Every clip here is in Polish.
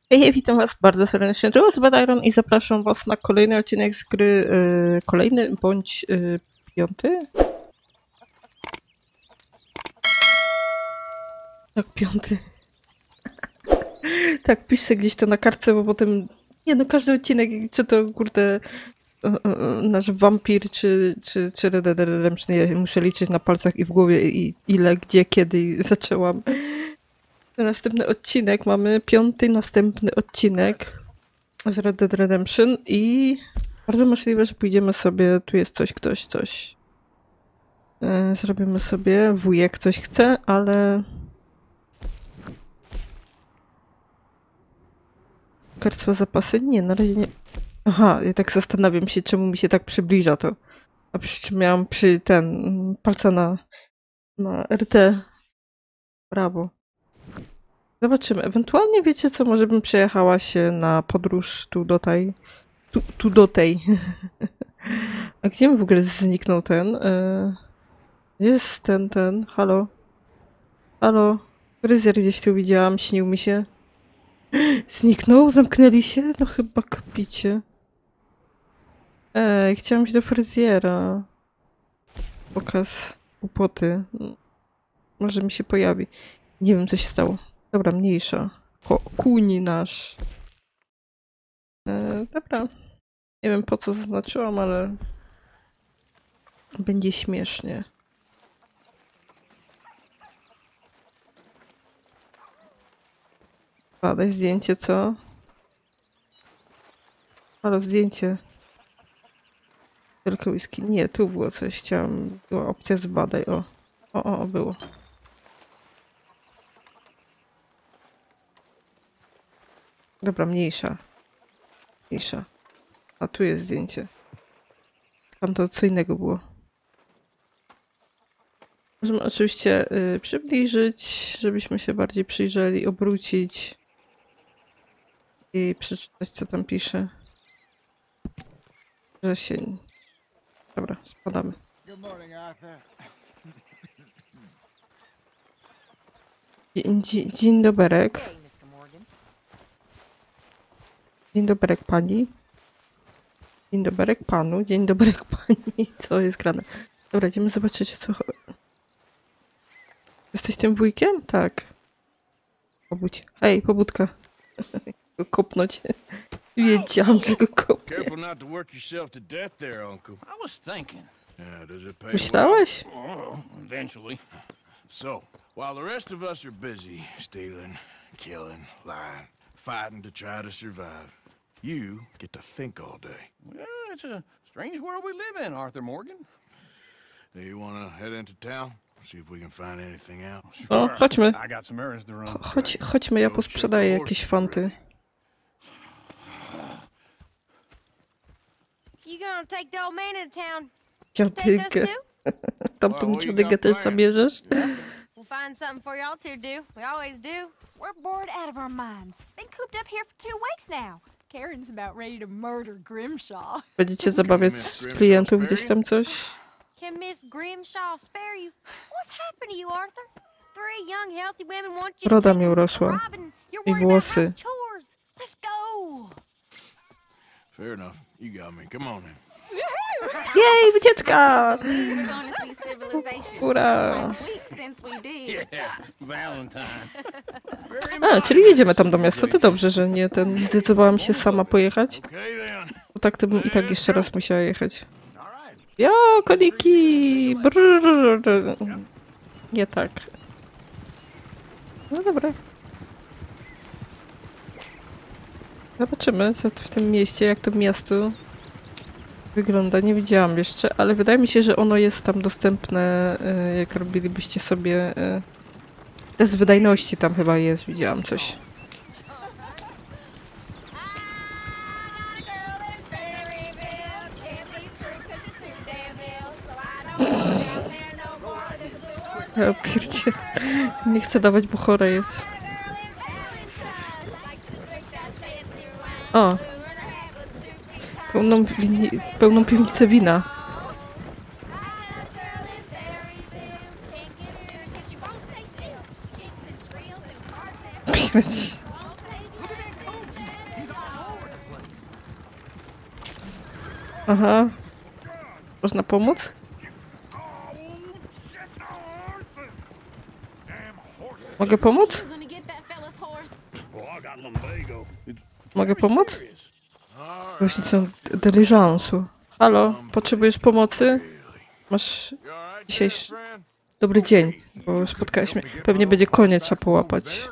Hej, witam was bardzo serdecznie, to jest Bad i zapraszam was na kolejny odcinek z gry, kolejny bądź piąty? Tak, piąty. Tak, piszę gdzieś to na kartce, bo potem, nie no, każdy odcinek, czy to kurde nasz wampir, czy Red Dead Redemption, ja muszę liczyć na palcach i w głowie i ile, gdzie, kiedy zaczęłam. Następny odcinek, mamy piąty następny odcinek z Red Dead Redemption i bardzo możliwe, że pójdziemy sobie, tu jest coś, ktoś, coś. Zrobimy sobie, wujek coś chce, ale... Lekarstwo zapasy? Nie, na razie nie... Aha, ja tak zastanawiam się, czemu mi się tak przybliża to. A przecież miałam palca na RT. Brawo. Zobaczymy. Ewentualnie wiecie co, może bym przejechała się na podróż tu do tej. A gdzie mi w ogóle zniknął ten? Gdzie jest ten? Halo? Halo? Fryzjer gdzieś tu widziałam, śnił mi się. Zniknął? Zamknęli się? No chyba kpicie. Chciałam iść do fryzjera. Pokaz głupoty. Może mi się pojawi. Nie wiem, co się stało. Dobra, mniejsza. Kuni nasz. Dobra. Nie wiem, po co zaznaczyłam, ale... Będzie śmiesznie. Daj zdjęcie, co? Halo, zdjęcie. Tylko whisky. Nie, tu było coś. Chciałam... Była opcja zbadaj. O, było. Dobra, mniejsza. Mniejsza. A tu jest zdjęcie. Tam to co innego było. Możemy oczywiście przybliżyć, żebyśmy się bardziej przyjrzeli, obrócić i przeczytać, co tam pisze. Że się... Dobra, spadamy. Dzień doberek. Dzień doberek pani. Dzień doberek panu. Dzień doberek pani. Co jest grane? Dobra, idziemy zobaczyć, co... Jesteś tym wujkiem? Tak. Pobudź. Hej, pobudka. Go kopnąć. Wiedziałam, że go kopnę. Myślałeś? Eventually. So, while the rest of us are busy stealing, killing, lying, fighting to try to survive, you get to think all day. Well, it's a strange world we live in, Arthur Morgan. Do you want to head into town? See if we can find anything out. O, chodźmy. I got some errands to run. Chodźmy, ja posprzedaję jakieś fanty. You gonna take the old man into town? Dziadygę. Tamtą dziadygę też zabierzesz? We'll find something for y'all to do. We always do. We're bored out of our minds. Been cooped up here for 2 weeks now. Karen's about ready to murder Grimshaw. Będziecie zabawiać z klientów gdzieś tam coś? Can Miss Grimshaw spare you? What's happened to you, Arthur? 3 young, healthy women want you to Broda take mi over the urosła. robbing. You're I worried about włosy. house chores. Let's go. Fair enough. You got me. Come on in. Jej, wycieczka! Honestly, civilization. Ura! Weeks since we did. Yeah, Valentine. A, czyli jedziemy tam do miasta. To dobrze, że nie zdecydowałam się sama pojechać. Okay then. Bo tak to bym i tak jeszcze raz musiała jechać. All right. Jo, koniki! Brrr. Nie tak. No dobra. Zobaczymy co w tym mieście, jak to miasto wygląda. Nie widziałam jeszcze, ale wydaje mi się, że ono jest tam dostępne, jak robilibyście sobie test wydajności tam chyba jest, widziałam coś. Ja pierdzie. Nie chcę dawać, bo chora jest. O! Pełną piwnicę wina. Pierdzie. Aha. Można pomóc? Mogę pomóc? Gonna get that fella's horse. Mogę pomóc? Właśnie są dyliżansu. Halo, potrzebujesz pomocy? Masz You all right dzisiaj there, friend? dobry dzień, bo spotkałeś mnie. Pewnie będzie koniec, trzeba połapać.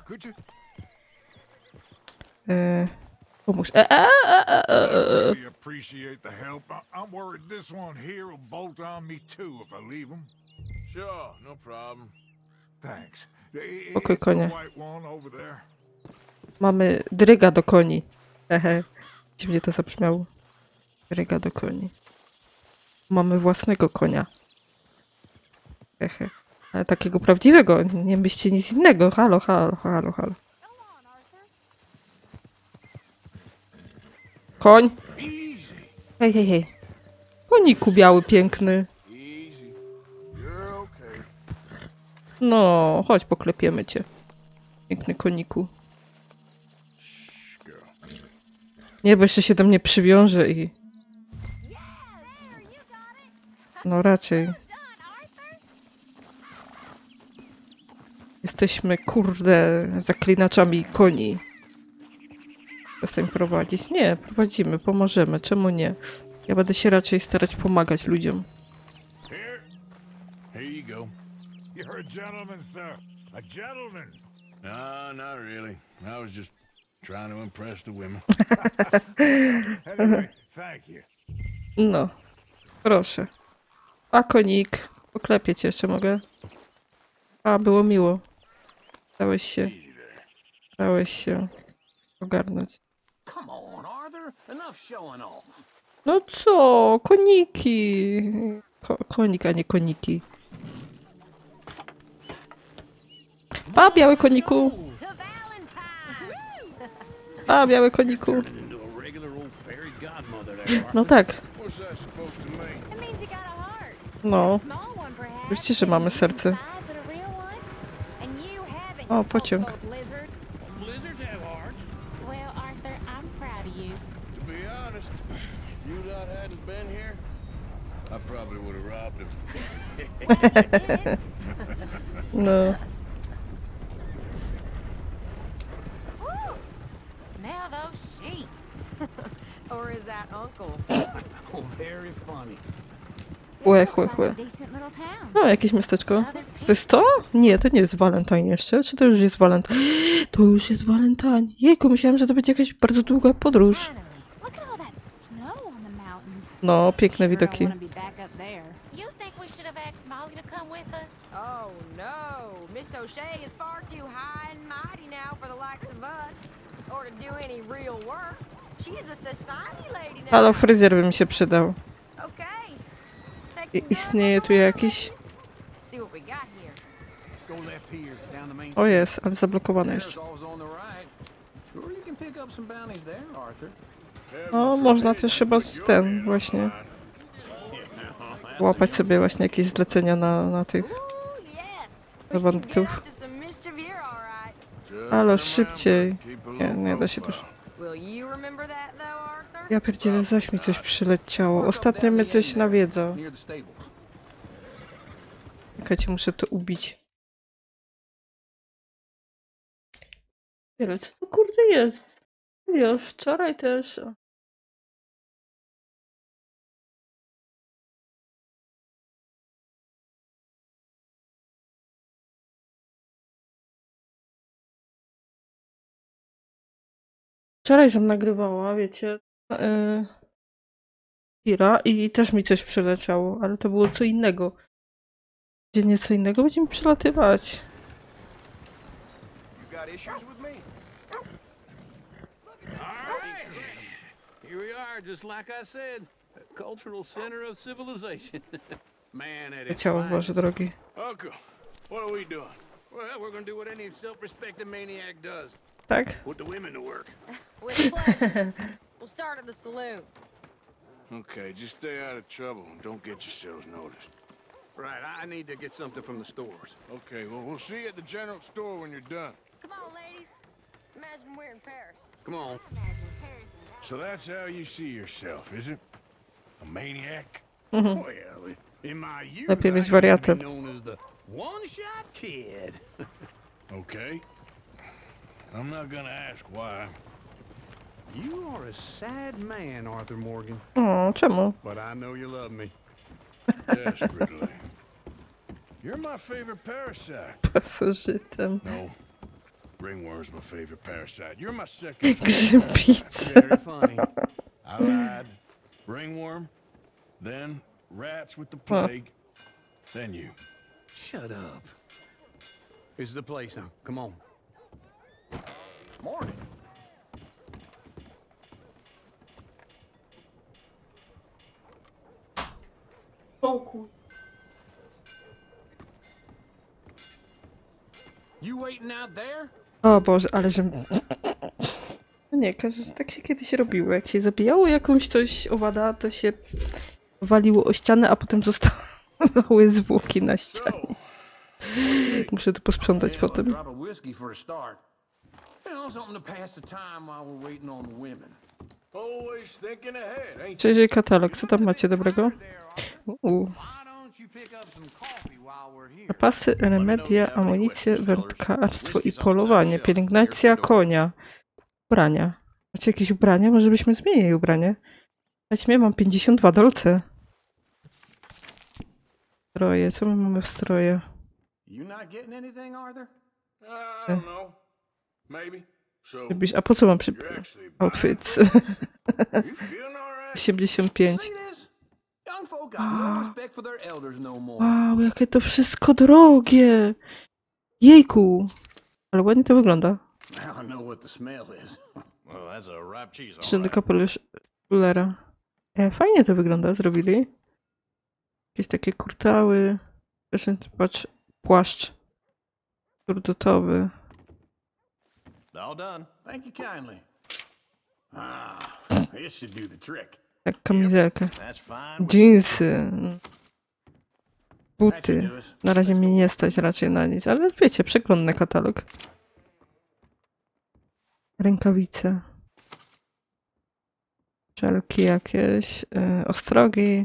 Pomóż. We appreciate the help. I'm worried this one here will bolt on me too if I leave him. Sure, no problem. Thanks. Spokój, It's the konie. white one over there. Mamy dryga do koni. Hehe. Dziwnie to zabrzmiało. Dryga do koni. Mamy własnego konia. Hehe. Ale takiego prawdziwego. Nie myślcie nic innego. Halo, halo, halo, halo. Koń. Easy, Hej, hej, hej. Koniku biały, piękny. easy. You're okay. No, chodź, poklepiemy cię. Piękny koniku. Shh, girl. Nie, bo jeszcze się do mnie przywiąże i... No raczej. Jesteśmy, kurde, zaklinaczami koni. Przestań prowadzić. Nie, prowadzimy, pomożemy. Czemu nie? Ja będę się raczej starać pomagać ludziom. Here you go. You're a gentleman, sir. A gentleman. No, not really. I was just trying to impress the women. Anyway, thank you. No, proszę. A konik. Poklepię cię jeszcze mogę. A, było miło. Dałeś się. Easy there. Dałeś się ogarnąć. Come on, Arthur. Enough showing off. No co? Koniki. Konik, a nie koniki. Pa, biały koniku. To Valentine! Pa, biały koniku. Into a regular old fairy godmother there, Arthur. No tak. What's that supposed to mean? It means you got a heart. No. Small one, perhaps. Oczywiście, że mamy serce. But a real one? And you haven't, O, you pociąg. old lizard. Blizzards have hearts. Well, Arthur, I'm proud of you. To be honest, if you lot hadn't been here, I probably would have robbed him. No. Woo! Smell those sheep. Or is that uncle? Oh, very funny. Łe, Looks łe, like łe. a decent little town. No, jakieś miasteczko. Other To people. jest to? Nie, to nie jest Valentine jeszcze. Czy to już jest Valentine? To już jest Valentine. Jejku, myślałam, że to będzie jakaś bardzo długa podróż. Finally. Look at all that snow on the mountains. No, piękne Sure, I widoki. want to be back up there. You think we should have asked Molly to come with us? Oh, no. Miss O'Shea is far too high and mighty now for the likes of us. Or to do any real work. She's a society lady now. Halo, fryzjer by mi się przydał. Okay. Take I- your gun istnieje on tu over, jakiś... ladies. See what we got here. Go left here, down the main O street. jest, ale zablokowane There's jeszcze. always on the right. Sure, you can pick up some bounties there, Arthur. No, można też chyba z ten właśnie łapać sobie właśnie jakieś zlecenia na tych... Ooh, yes. Do We can get bandytów. up to some mischief here, all right. Just Halo, remember, szybciej. keep a Nie, low nie da się profile. już. Will you remember that, though, Arthur? Ja pierdzielę, zaś mi coś przyleciało. Park up Ostatnio down mnie the coś end there, nawiedza. near the stables. Czekajcie, muszę to ubić. Ale co to kurde jest? Wiesz, wczoraj też... Wczoraj żem nagrywała, wiecie, Kira i też mi coś przyleciało, ale to było co innego. Gdzie nie co innego będzie mi przelatywać. You got issues with me? Here we are, just like I said. A cultural center of civilization. Man, at its Leciało, Boże finest. drogi. Uncle, what are we doing? Well, we're gonna do what any self-respecting maniac does. Tak? Put the women to work. With pleasure. We'll start at the saloon. Okay, just stay out of trouble and don't get yourselves noticed. Right, I need to get something from the stores. Okay, well, we'll see you at the general store when you're done. Come on, ladies. Imagine we're in Paris. Come on. Imagine Paris. So that's how you see yourself, is it? A maniac? Well, in my youth, Lepiej I być used to be wariatem. known as the one-shot kid. Okay. I'm not gonna ask why. You are a sad man, Arthur Morgan, O, czemu? but I know you love me. Desperately. You're my favorite parasite. Pasożytem. No. Ringworm's my favorite parasite. You're my second favorite Grzybica. Very funny. I lied. Ringworm, then rats with the plague, then you. Shut up. This is the place now. Come on. Morning. You waiting out there? O Boże, ale że... No nie, tak się kiedyś robiło. Jak się zabijało jakąś coś owada, to się waliło o ścianę, a potem zostawały zwłoki na ścianie. Muszę to posprzątać potem. Drop of whiskey for a start. You know, something to pass the time while we're waiting on the women. Always thinking ahead, ain't you? Przejrzyj katalog, co tam macie dobrego? Why don't you pick up some coffee while we're here? Zapasy, remedia, amunicje, wędkarstwo i polowanie. Pielęgnacja konia. Ubrania. Macie jakieś ubrania? Może byśmy zmienili ubranie? Dajcie mnie, mam 52 dolce. Stroje, co my mamy w stroje? You not getting anything, Arthur? I don't know. Maybe. So, A po co mam you're actually outfits? you feeling alright? 85. See this? Young folk got no respect for their elders no more. Wow, jakie to wszystko drogie! Jejku! Ale ładnie to wygląda. Now I know what the smell is. Well, that's a wrapped cheese, Jeszcze do kapelusz Fullera. Fajnie to wygląda, zrobili. Jakieś takie kurtały. Patrz, płaszcz. Turdotowy. All done. Thank you kindly. This should do the trick. Jak kamizelkę. That's fine. Dżinsy. That should Buty. do us. Na razie mnie nie stać raczej na nic, ale wiecie, przeglądny katalog. Rękawice. Szelki jakieś. Ostrogi.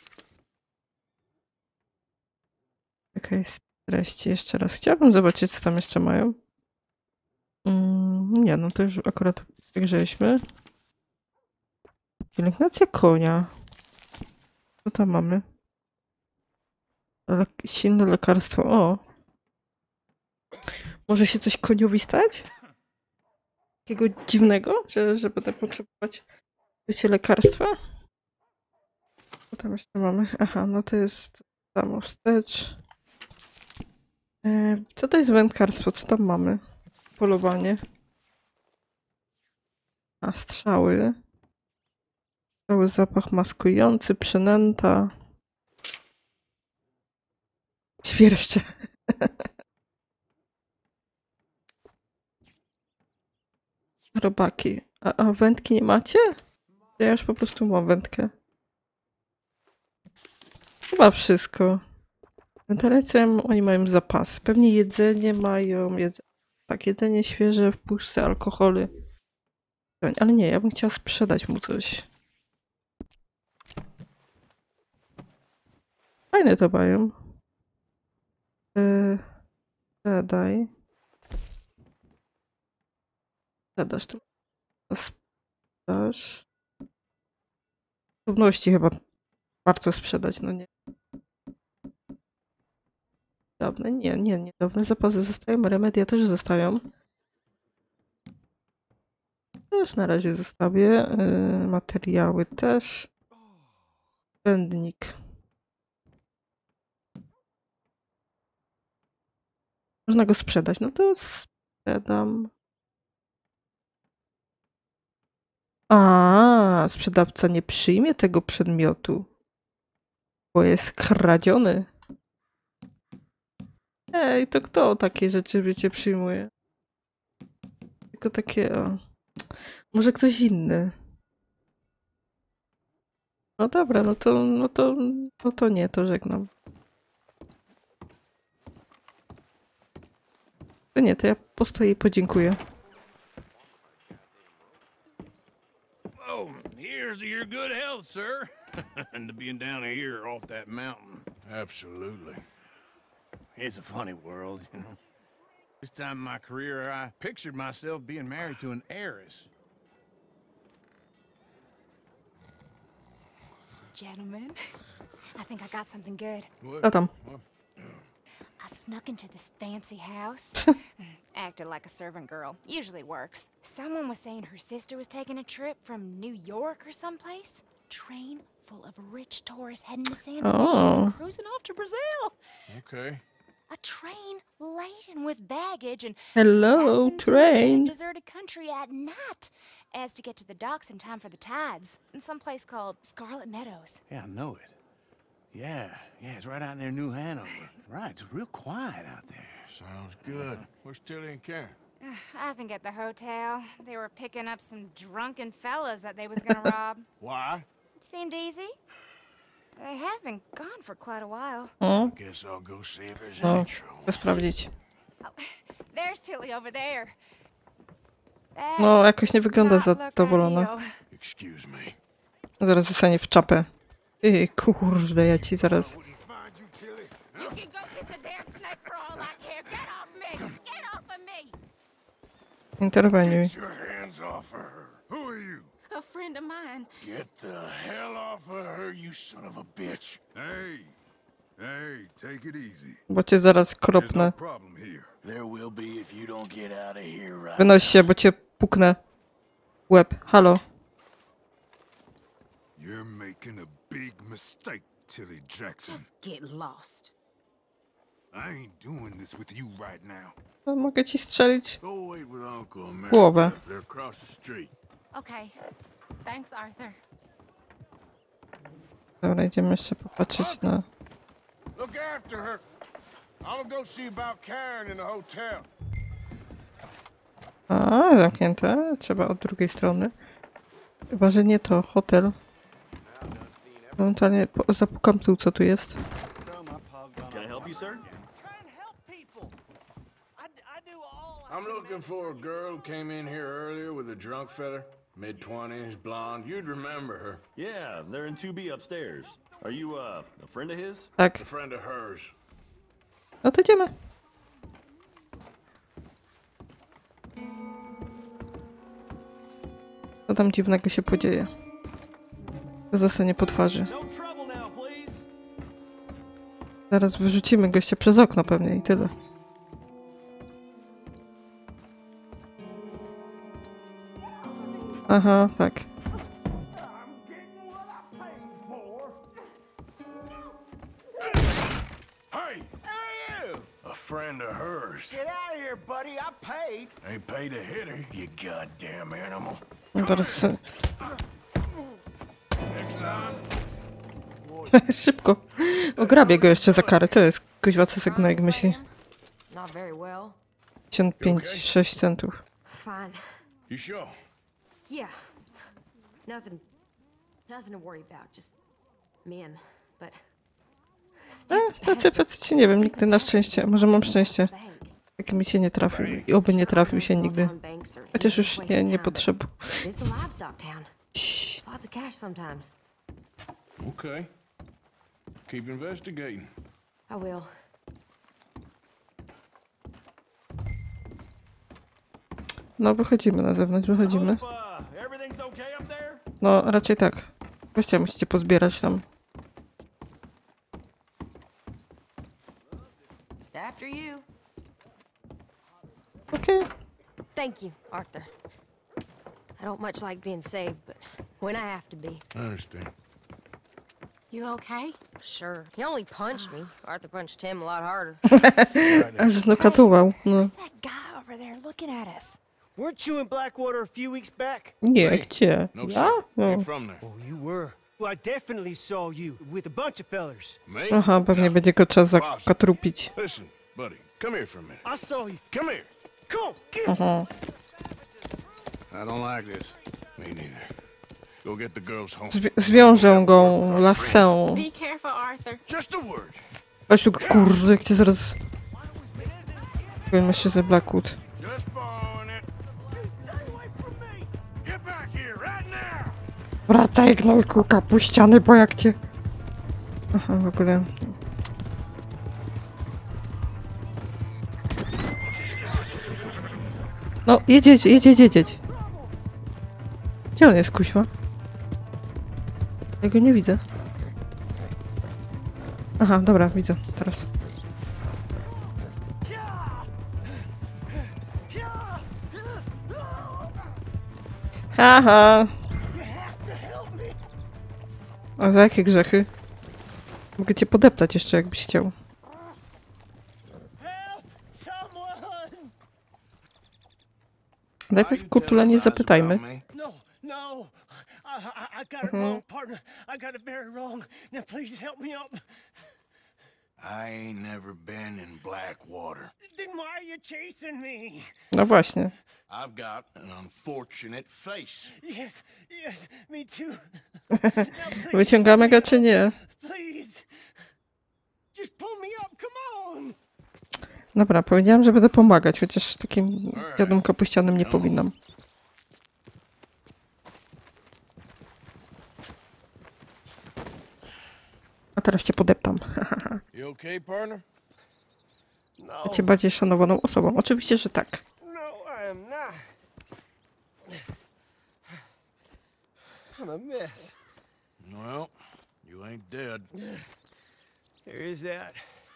Jakaś treści jeszcze raz. Chciałabym zobaczyć, co tam jeszcze mają. Nie, no to już akurat wygrzeliśmy. Pielęgnacja konia. Co tam mamy? Silne lekarstwo. O! Może się coś koniowi stać? Takiego dziwnego, że będę potrzebować wiecie, lekarstwa? Co tam jeszcze mamy? Aha, no to jest tam wstecz. Co to jest wędkarstwo? Co tam mamy? Polowanie. A, strzały. Cały zapach maskujący, przynęta. Świerszcze. Robaki. A wędki nie macie? Ja już po prostu mam wędkę. Chyba wszystko. Wentylacja, oni mają zapasy. Pewnie jedzenie mają. Tak, jedzenie świeże w puszce, alkohole. Ale nie, ja bym chciała sprzedać mu coś. Fajne to mają. Daj. Zadasz tu. Sprzedaż. Trudności chyba warto sprzedać, no nie. Dawne, nie. Dawne zapasy zostają, remedia też zostają. Też na razie zostawię. Materiały też. Wędnik. Można go sprzedać, no to sprzedam. A, sprzedawca nie przyjmie tego przedmiotu, bo jest kradziony. Ej, to kto takie rzeczy wiecie przyjmuje? Tylko takie, o. Może ktoś inny. No dobra, no to nie, to żegnam. To nie, to ja postoję i podziękuję. Oh, here's to your good health, sir. and to being down here off that mountain. Absolutely. It's a funny world, you know. This time in my career, I pictured myself being married to an heiress. Gentlemen, I think I got something good. Co tam? I snuck into this fancy house. Acted like a servant girl. Usually works. Someone was saying her sister was taking a trip from New York or someplace. Train full of rich tourists heading to San Diego and cruising off to Brazil. Okay. A train laden with baggage and Hello, passing through a train. deserted country at night, as to get to the docks in time for the tides in some place called Scarlet Meadows. Yeah, I know it. Yeah, it's right out near New Hanover. Right, it's real quiet out there. Sounds good. Where's Tilly and Karen? I think at the hotel they were picking up some drunken fellas that they was gonna rob. Why? It seemed easy. They have been gone for quite a while. O, Guess I'll go see if there's o, any trouble. chcę sprawdzić. Oh, there's Tilly over there. No, jakoś nie That wygląda does not look zadowolona. ideal. Excuse me. Zaraz zostanie w czapę. Kurde, ja ci zaraz... Wouldn't find you, Tilly. You can go kiss a damn snake for all I care. Get off me! Get off of me! Interweniuj. Get your hands off of her. Who are you? A friend of mine. Get the hell off of her, you son of a bitch. Hey, take it easy. Bo cię zaraz There's kropnę. no problem here. There will be if you don't get out of here right. Wynoś się, bo cię puknę. W łeb. Halo. You're making a big mistake, Tilly Jackson. Just get lost. I ain't doing this with you right now. No, mogę ci strzelić Go wait with Uncle and głowę. Mary. They're across the street. Okay. Thanks, Arthur. Dobra, idziemy jeszcze popatrzeć na... Look after her. I'm gonna go see about Karen in the hotel. A, zamknięte. Trzeba od drugiej strony. Chyba, że nie to. Hotel. Ewentualnie zapukam tu, co tu jest. Can I help you, sir? I'm looking for a girl who came in here earlier with a drunk fella. Mid-20s, blonde. You'd remember her. Yeah, they're in 2B upstairs. Are you, a friend of his? Tak. A friend of hers. No to idziemy. Co tam dziwnego się podzieje? To zostanie po twarzy. No trouble now, please. Zaraz wyrzucimy gościa przez okno pewnie i tyle. Aha, tak. Hey! A friend of hers. Get out of here, buddy. I paid. Ain't paid to hit her, you goddamn animal. No teraz Next time. szybko. Ograbię go jeszcze za karę. Co jest? Kuźwa, co Segnojek myśli? Not very well. 55,6 centów. Fine. You sure? Yeah. Nothing to worry about. Just men. But Pracy nie wiem, nigdy na szczęście. Może mam szczęście. Taki mi się nie trafił. I oby nie trafił się nigdy. Chociaż już nie potrzebuję. It's a livestock town. Lots of cash sometimes. Okay. Keep investigating. I will. No, wychodzimy na zewnątrz, wychodzimy. Hope, everything's okay up there? No, raczej tak. Gościa musicie pozbierać tam. After you. Okej. Thank you, Arthur. I don't much like being saved, but when I have to be. I understand. You okay? Sure. He only punched me. Arthur punched him a lot harder. Aż znokatował. No. Who's that guy over there looking at us? Weren't you in Blackwater a few weeks back? Nie, gdzie? No, Ja? sir. No. Ain't from there. Oh, you were. Well, I definitely saw you with a bunch of fellers. Me? Aha, pewnie będzie go trzeba zakatrupić. Listen, buddy, come here for a minute. I saw you. Come here. Come on, get Aha. I don't like this. Me neither. Go get the girls home. Zwiążę go lasę. Be careful, Arthur. Just a word. Chodź tu, kurde, jak cię zaraz... Powiem jeszcze ze Blackwood. Just borrowing it. Get back here right now. Wracaj, gnojku kapuściany, bo jak cię... Aha, w ogóle... No, jedź. Gdzie on jest, kuźwa? Ja go nie widzę. Aha, dobra, widzę, teraz. Haha! A za jakie grzechy? Mogę cię podeptać jeszcze, jakbyś chciał. Najpierw Kutula zapytajmy. No, no. I got it wrong, partner. I got it very wrong. Now please help me up. I ain't never been in Blackwater. Then why are you chasing me? No właśnie. I've got an unfortunate face. Yes, me too. Wyciągamy go czy nie? Please. Just pull me up, come on. Dobra, powiedziałam, że będę pomagać, chociaż takim dziadom kapuścianym nie powinnam. A teraz cię podeptam. You okay, partner? A cię bardziej szanowaną osobą. Oczywiście, że tak. No, I am not. I'm a mess. Well, you ain't dead. There is that.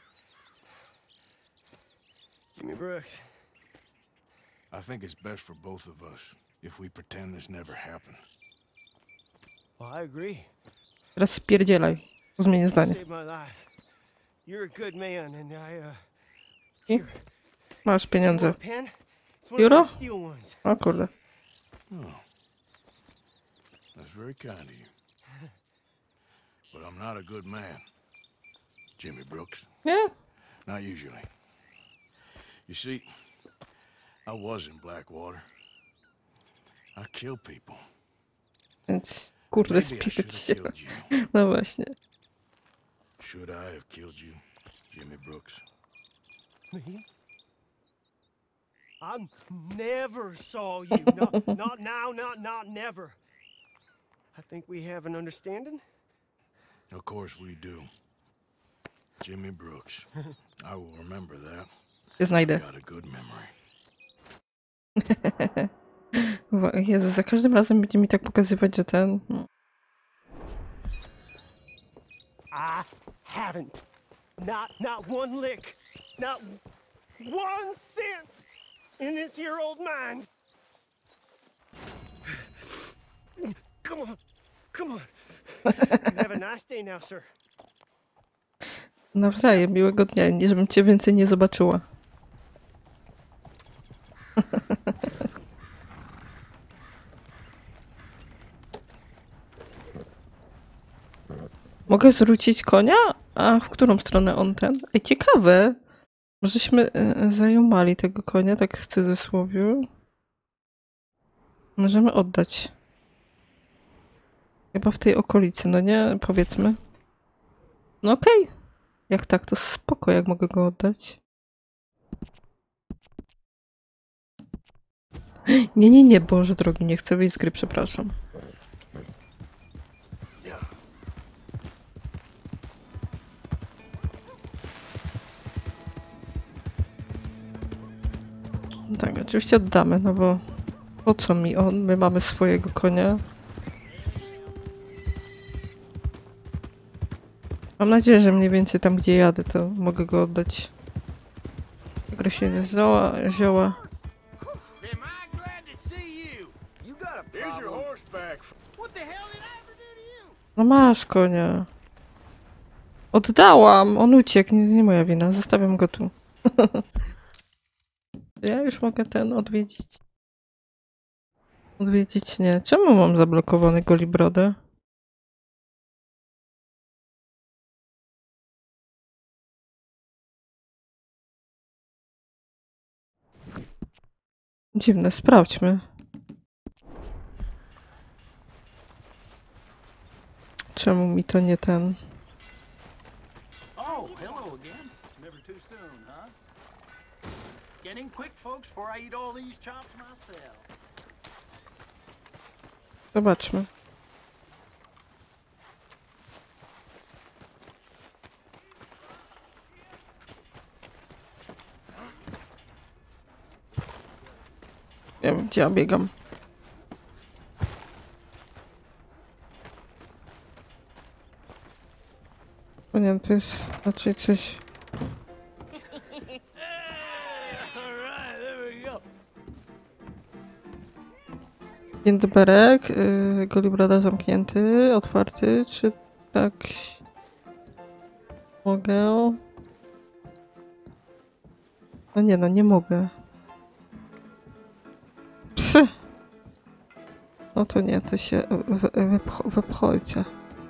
Jimmy Brooks. I think it's best for both of us if we pretend this never happened. Well, I agree. Teraz spierdzielaj. Zmienię zdanie. Saved my life. You're a good man, and I? Masz pieniądze. want a pen? It's one of Euro? them steel ones. O kurde. Oh. That's very kind of you. But I'm not a good man, Jimmy Brooks. Nie? Not usually. You see, I was in Blackwater. I kill people. Więc kurde, Maybe I should spierdź have się. killed you. No właśnie. Should I have killed you, Jimmy Brooks? Me? I never saw you. Not now, not never. I think we have an understanding. Of course we do. Jimmy Brooks. I will remember that. Ja znajdę. Got a good memory. Jezu, za każdym razem będzie mi tak pokazywać, że ten... I haven't. Not one lick. Not 1 cent in this here old mind. Come on. Have a nice day now, sir. Nawzajem, miłego dnia, nie żebym cię więcej nie zobaczyła. Mogę zwrócić konia? A w którą stronę on ten? Ej, ciekawe. Możeśmy zajumali tego konia, tak w cudzysłowie. Możemy oddać. Chyba w tej okolicy, no nie? Powiedzmy. No okej. Jak tak, to spoko, jak mogę go oddać. Nie, Boże drogi, nie chcę wyjść z gry, przepraszam. Tak, oczywiście oddamy, no bo po co mi on? My mamy swojego konia. Mam nadzieję, że mniej więcej tam, gdzie jadę, to mogę go oddać. Agresywne zioła. No masz konia. Oddałam! On uciekł, nie moja wina. Zostawiam go tu. Ja już mogę ten odwiedzić. Odwiedzić nie. Czemu mam zablokowany Golibrodę? Dziwne, sprawdźmy. Czemu mi to nie ten... Oh, hello again. Never too soon, huh? Getting quick, folks, before I eat all these chops myself. Zobaczmy. Nie wiem, gdzie ja biegam. O nie, to jest raczej coś... Zamknięty berek, golibrada zamknięty, otwarty, czy tak... Mogę? No nie, no nie mogę. Psy! No to nie, to się wepchojcie.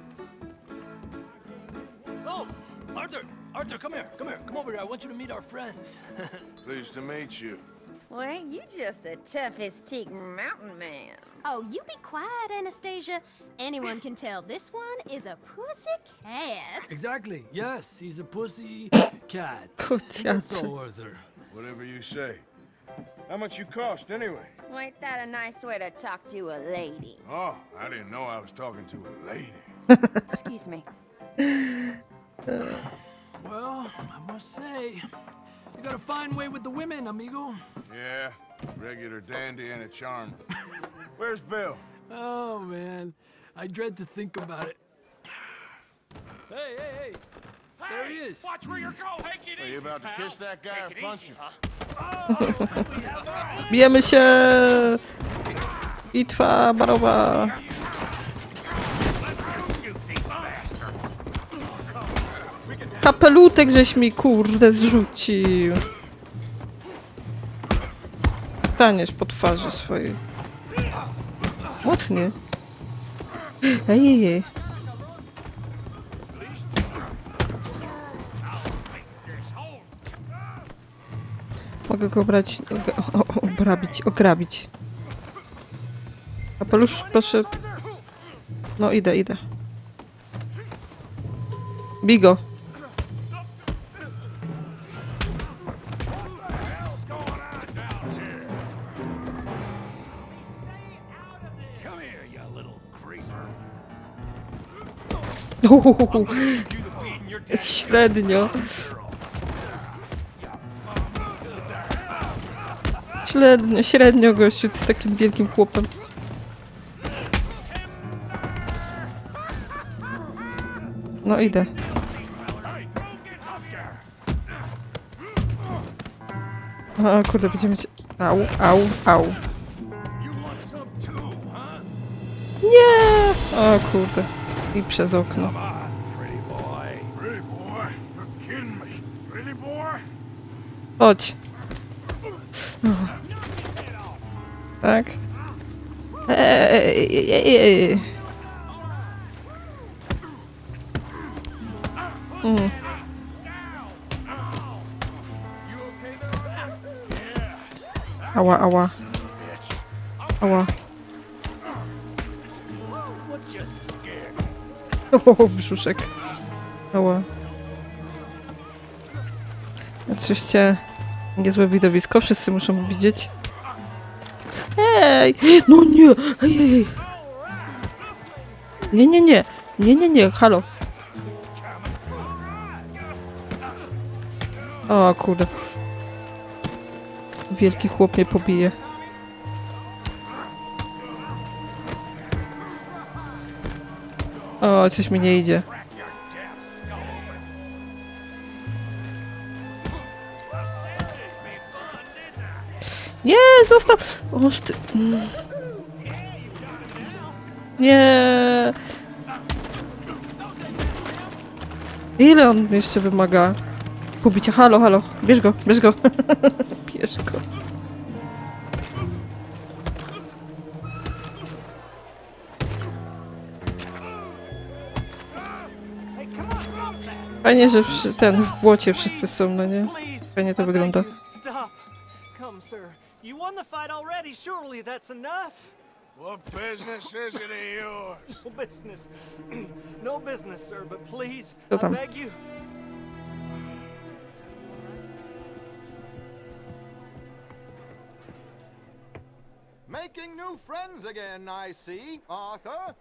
Oh, Arthur, come here, come over here. I want you to meet our friends. Pleased to meet you. Well, ain't you just a tough teak mountain man? Oh, you be quiet, Anastasia. Anyone can tell this one is a pussy cat. Exactly. Yes, he's a pussy cat. Kociaczy. So, Arthur. Whatever you say. How much you cost, anyway? Well, ain't that a nice way to talk to a lady? Oh, I didn't know I was talking to a lady. Excuse me. Well, I must say, you got a fine way with the women, amigo. Yeah, regular dandy and a charmer. Where's Bill? Oh, man. I dread to think about it. Hey! There he is. Watch where you're going. Take it Are you easy, about to pal. kiss that guy or Take it punch easy, him? huh? Bijemy się! Bitwa barowa! Kapelutek żeś mi kurde zrzucił. Staniesz po twarzy swojej. Mocnie. Ej. Mogę go brać, ograbić. Kapelusz, proszę. No idę. Bigo. Średnio. Średnio gościu, ty z takim wielkim chłopem. No idę. O kurde, będziemy mieć... Au. Nie! O kurde. I przez okno. Chodź. Tak. Ała. O, brzuszek. Ała. Oczywiście niezłe widowisko, wszyscy muszą widzieć. Ej! No nie! Ej! Nie, halo. O kurde. Wielki chłop mnie pobije. O, coś mi nie idzie. Nie, zostaw! Oż ty... Nie. Ile on jeszcze wymaga pobicia? Halo. Bierz go. Bierz go. Fajnie, że w błocie wszyscy są, no nie? Fajnie to wygląda. Stop. Come, sir. You won the fight already. Surely that's enough. What business is it of yours? No business. No business, sir, but please, Co I tam? beg you. Making new friends again, I see, Arthur.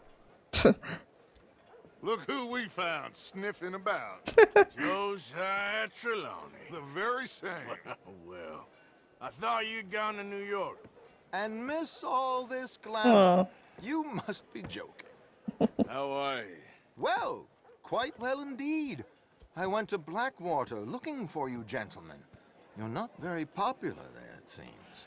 Look who we found sniffing about. Josiah Trelawney. The very same. Well, I thought you'd gone to New York. And miss all this glamour. You must be joking. How are you? Well, quite well indeed. I went to Blackwater looking for you gentlemen. You're not very popular there, it seems.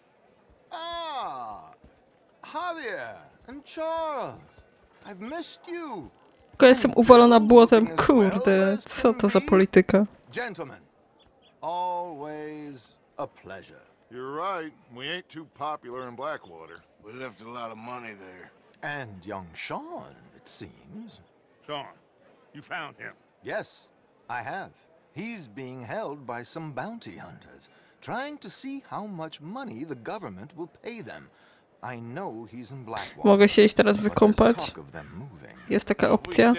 Ah, Javier and Charles. I've missed you. Tylko jestem uwalona błotem. Kurde, co to za polityka? Gentlemen, always a pleasure. You're right. We ain't too popular in Blackwater. We left a lot of money there. And young Sean, it seems. Sean, you found him? Yes, I have. He's being held by some bounty hunters, trying to see how much money the government will pay them. I know he's in Blackwater. Mogę się iść teraz wykąpać? Jest taka opcja?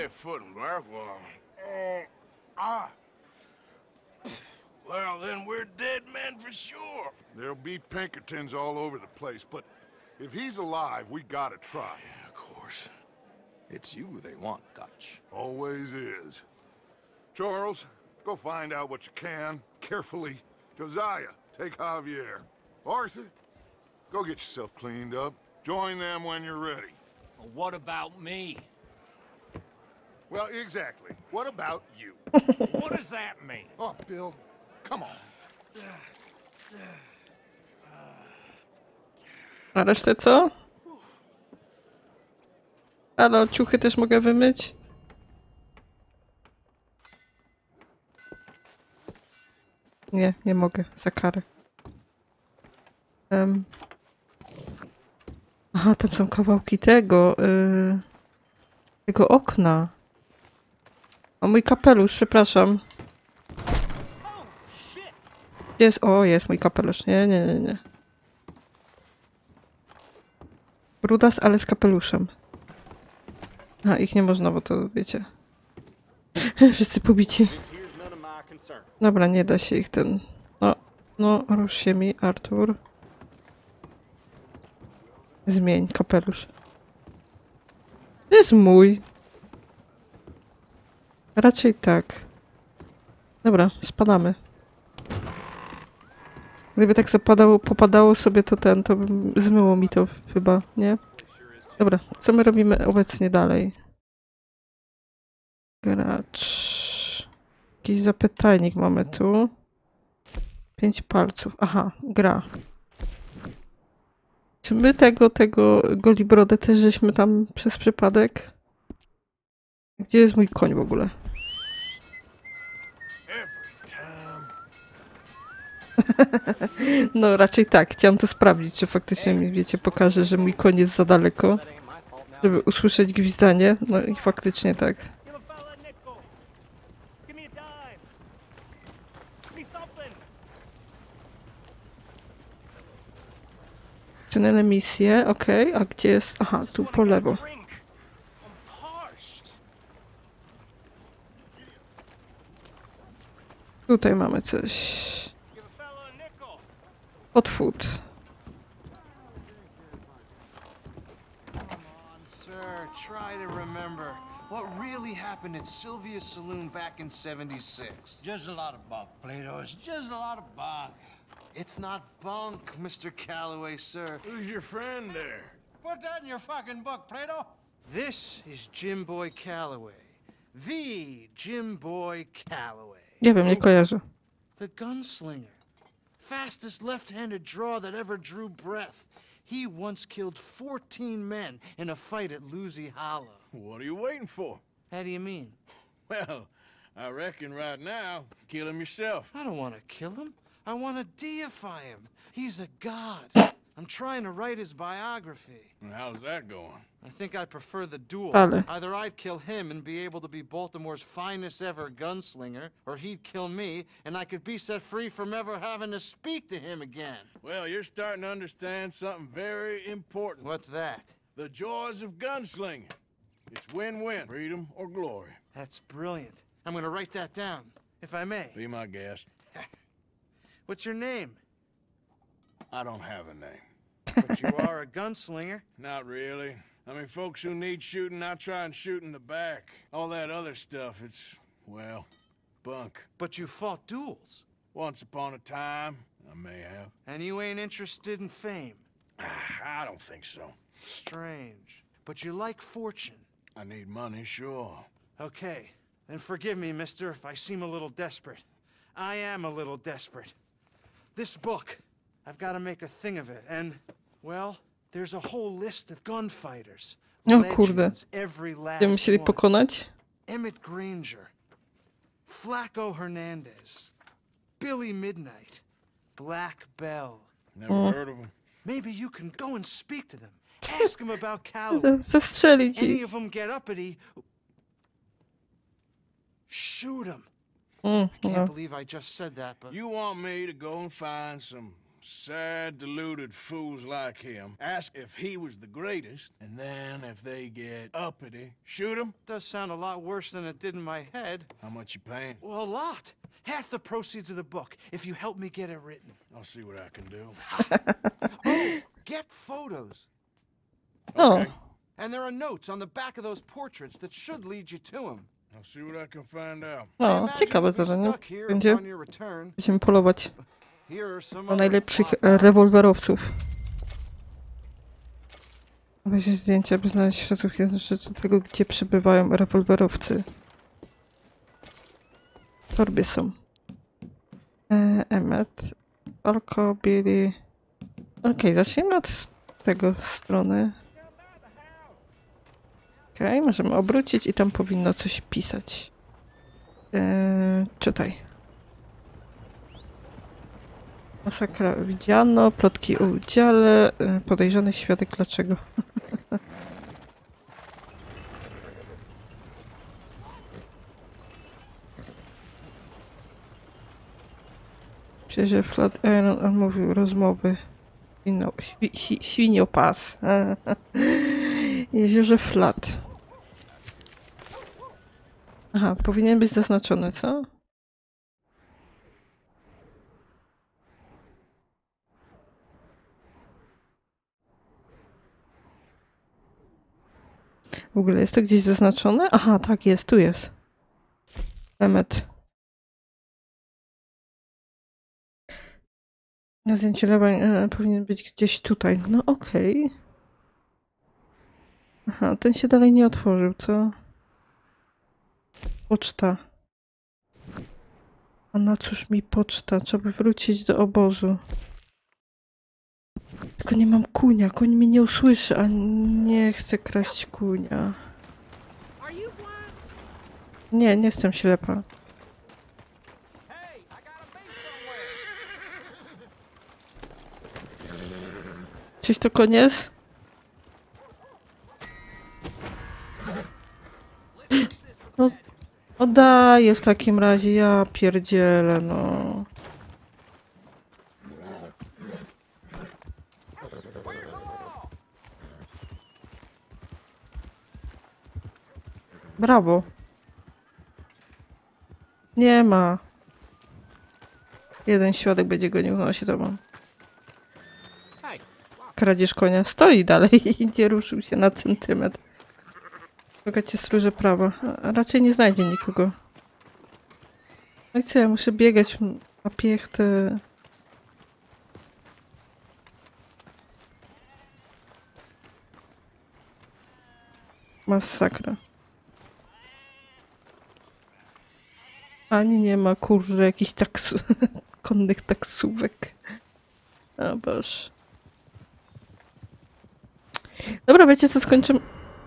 Well, then we're dead men for sure. There'll be Pinkertons all over the place, but if he's alive, we gotta try. Yeah, of course. It's you they want, Dutch. Always is. Charles, go find out what you can, carefully. Josiah, take Javier. Arthur, go get yourself cleaned up. Join them when you're ready. Well, what about me? Well, exactly. What about you? What does that mean? Oh, Bill, come on. A resztę co? Halo, ciuchy też mogę wymyć? Nie, nie mogę. Za karę. Aha, tam są kawałki tego. Tego okna. O, mój kapelusz, przepraszam. Gdzie jest? O, jest mój kapelusz. Nie, nie, nie, nie. Brudas, ale z kapeluszem. A, ich nie można, bo to wiecie. Wszyscy pobici. Dobra, nie da się ich ten... No, rusz się mi, Artur. Zmień kapelusz. To jest mój. Raczej tak. Dobra, spadamy. Gdyby tak popadało sobie to to by zmyło mi to chyba, nie? Dobra, co my robimy obecnie dalej? Gracz. Jakiś zapytajnik mamy tu. 5 palców. Aha, gra. Czy my tego Golibrodę też żeśmy tam przez przypadek? Gdzie jest mój koń w ogóle? No raczej tak. Chciałam to sprawdzić, czy faktycznie mi, wiecie, pokaże, że mój koń jest za daleko, żeby usłyszeć gwizdanie. No i faktycznie tak. Czynele misje, okej. A gdzie jest? Aha, tu po lewo. Tutaj mamy coś. Podfood. Sir, try to remember what really happened at Sylvia's Saloon back in '76. Just a lot of bunk, Plato. It's just a lot of bunk. It's not bunk, Mr. Calloway, sir. Who's your friend there? Put that in your fucking book, Plato. This is Jim Boy Calloway. The Jim Boy Calloway. Nie wiem, nie kojarzę. The gunslinger. Fastest left-handed draw that ever drew breath. He once killed 14 men in a fight at Lucy Hollow. What are you waiting for? How do you mean? Well, I reckon right now, kill him yourself. I don't want to kill him. I want to deify him. He's a god. I'm trying to write his biography. And how's that going? I think I'd prefer the duel. Ale. Either I'd kill him and be able to be Baltimore's finest ever gunslinger, or he'd kill me and I could be set free from ever having to speak to him again. Well, you're starting to understand something very important. What's that? The joys of gunslinging. It's win-win, freedom or glory. That's brilliant. I'm gonna write that down, if I may. Be my guest. What's your name? I don't have a name. But you are a gunslinger. Not really. I mean, folks who need shooting, I try and shoot in the back. All that other stuff, it's, well, bunk. But you fought duels. Once upon a time, I may have. And you ain't interested in fame. I don't think so. Strange. But you like fortune. I need money, sure. Okay. Then forgive me, mister, if I seem a little desperate. I am a little desperate. This book, I've got to make a thing of it, and, well, there's a whole list of gunfighters. O kurde. Legends, every last Będziemy musieli one. pokonać? Emmett Granger, Flaco Hernandez, Billy Midnight, Black Bell. Never heard of him. Maybe you can go and speak to them. Ask them about Calloway. Zastrzelić Any ich. of them get uppity, shoot them. No. Can't believe I just said that, but You want me to go and find some sad, deluded fools like him, ask if he was the greatest, and then if they get uppity, shoot him? does sound a lot worse than it did in my head. How much you paying? Well, a lot. Half the proceeds of the book, if you help me get it written. I'll see what I can do. Oh, get photos. O, And there are notes on the back of those portraits that should lead you to him. I'll see what I can find out. no, ciekawe zadanie. Będzie. On your return, Będziemy polować here are some na other najlepszych flop- rewolwerowców. Weź zdjęcia, by znaleźć wskazówki do tego, gdzie przebywają rewolwerowcy. W torbie są. Emmet, Orko, Billy. Okej, zacznijmy od tego strony. Okej, możemy obrócić i tam powinno coś pisać. Czytaj. Masakra widziano, plotki o udziale, podejrzany świadek dlaczego. Przecież Flatiron odmówił rozmowy. Świniopas. Jeziorze Flat. Aha, powinien być zaznaczony, co? W ogóle jest to gdzieś zaznaczone? Aha, tak jest, tu jest. Emmet. Na zdjęciu lewa powinien być gdzieś tutaj. No okej. Aha, ten się dalej nie otworzył, co? Poczta. A na cóż mi poczta? Trzeba wrócić do obozu. Tylko nie mam kunia. Koń mnie nie usłyszy, a nie chcę kraść kunia. Nie, nie jestem ślepa. Czyś to koniec? No, oddaję w takim razie, ja pierdzielę, no. Brawo. Nie ma. Jeden świadek będzie gonił, no się to mam. Kradzież konia stoi dalej i nie ruszył się na centymetr. Szukajcie stróże prawa. A raczej nie znajdzie nikogo. No i co, ja muszę biegać na piechtę. Masakra. Ani nie ma, kurde, jakichś konnych taksówek. O Boże. Dobra, wiecie co, skończymy.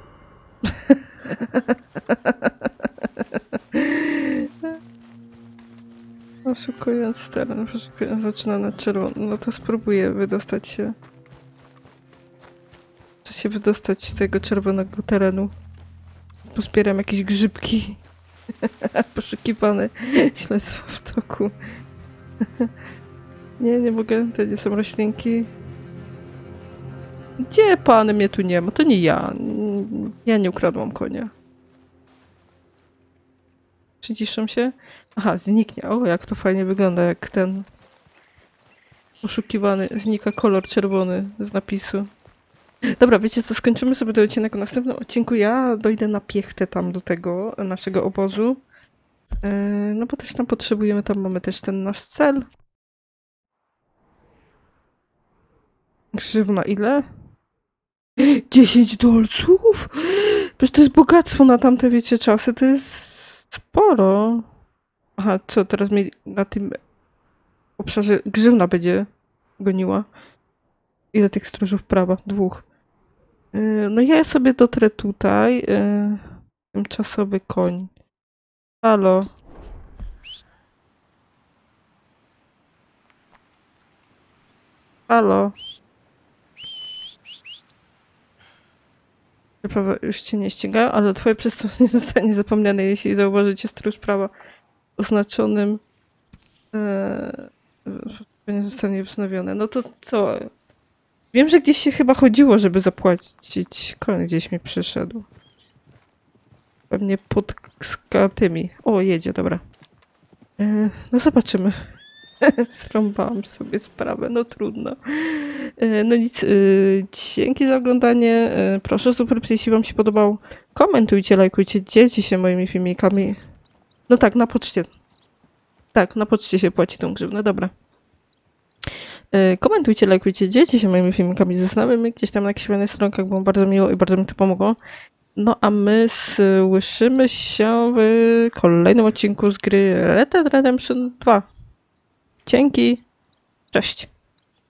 Poszukując teren, zaczyna na czerwono. No to spróbuję wydostać się. Czy się wydostać z tego czerwonego terenu. Pozbieram jakieś grzybki. Poszukiwane śledztwo w toku. Nie mogę, to nie są roślinki. Gdzie pan mnie tu nie ma? To nie ja. Ja nie ukradłam konia. Przyciszam się. Aha, zniknie. O, jak to fajnie wygląda, jak ten oszukiwany. Znika kolor czerwony z napisu. Dobra, wiecie co, skończymy sobie ten odcinek. W następnym odcinku ja dojdę na piechtę tam do tego naszego obozu. No bo też tam potrzebujemy, tam mamy też ten nasz cel. Grzywna ile? 10 dolców? Przecież to jest bogactwo na tamte, wiecie, czasy. To jest sporo. Aha, co teraz mi na tym obszarze grzywna będzie goniła? Ile tych stróżów prawa? 2. No ja sobie dotrę tutaj. Tymczasowy koń. Halo. Halo. Prawa już cię nie ścigają, ale twoje przestępstwo nie zostanie zapomniane, jeśli zauważycie stróż prawa oznaczonym nie zostanie wznowione. No to co? Wiem, że gdzieś się chyba chodziło, żeby zapłacić. Koń gdzieś mi przyszedł. Pewnie pod tymi. O, jedzie, dobra. No zobaczymy. Zrąbałam sobie sprawę, no trudno. No nic, dzięki za oglądanie. Proszę o subskrypcję, jeśli wam się podobał. Komentujcie, lajkujcie, dzielcie się moimi filmikami. No tak, na poczcie. Tak, na poczcie się płaci tą grzywnę, dobra. Komentujcie, lajkujcie, dzielcie się moimi filmikami ze znajomymi gdzieś tam na jakichś innych stronkach, było bardzo miło i bardzo mi to pomogło. No a my słyszymy się w kolejnym odcinku z gry Red Dead Redemption 2. Dzięki, cześć.